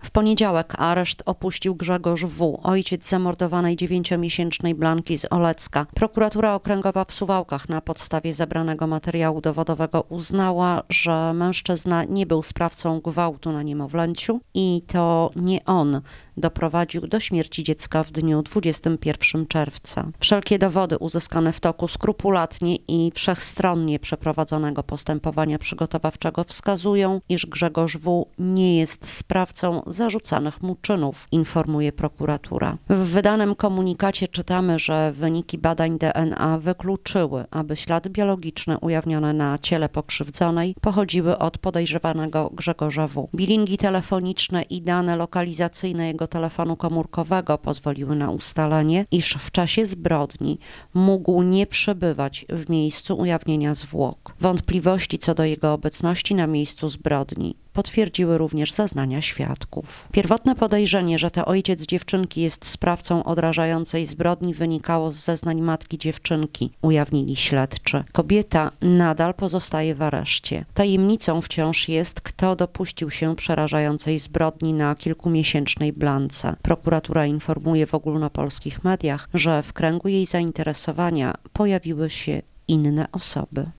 W poniedziałek areszt opuścił Grzegorz W., ojciec zamordowanej 9-miesięcznej Blanki z Olecka. Prokuratura Okręgowa w Suwałkach na podstawie zebranego materiału dowodowego uznała, że mężczyzna nie był sprawcą gwałtu na niemowlęciu i to nie on doprowadził do śmierci dziecka w dniu 21 czerwca. Wszelkie dowody uzyskane w toku skrupulatnie i wszechstronnie przeprowadzonego postępowania przygotowawczego wskazują, iż Grzegorz W. nie jest sprawcą zarzucanych mu czynów, informuje prokuratura. W wydanym komunikacie czytamy, że wyniki badań DNA wykluczyły, aby ślady biologiczne ujawnione na ciele pokrzywdzonej pochodziły od podejrzewanego Grzegorza W. Bilingi telefoniczne i dane lokalizacyjne jego telefonu komórkowego pozwoliły na ustalenie, iż w czasie zbrodni mógł nie przebywać w miejscu ujawnienia zwłok. Wątpliwości co do jego obecności na miejscu zbrodni potwierdziły również zeznania świadków. Pierwotne podejrzenie, że to ojciec dziewczynki jest sprawcą odrażającej zbrodni, wynikało z zeznań matki dziewczynki, ujawnili śledczy. Kobieta nadal pozostaje w areszcie. Tajemnicą wciąż jest, kto dopuścił się przerażającej zbrodni na kilkumiesięcznej Blance. Prokuratura informuje w ogólnopolskich mediach, że w kręgu jej zainteresowania pojawiły się inne osoby.